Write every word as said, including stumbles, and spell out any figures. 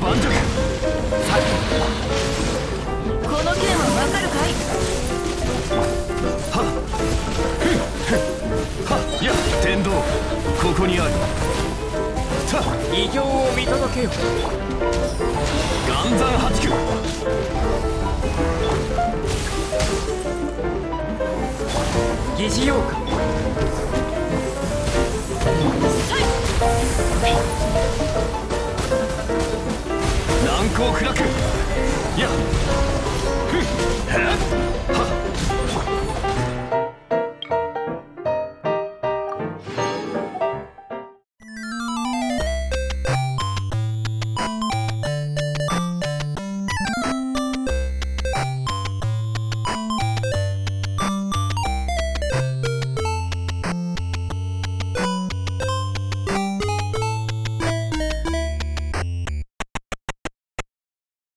盤石。 さてこの剣はわかるかい？ はっふっふっはっや天道ここにある。さあ異形を見届けよ。 岩山八九。 疑似妖怪。 難攻不落。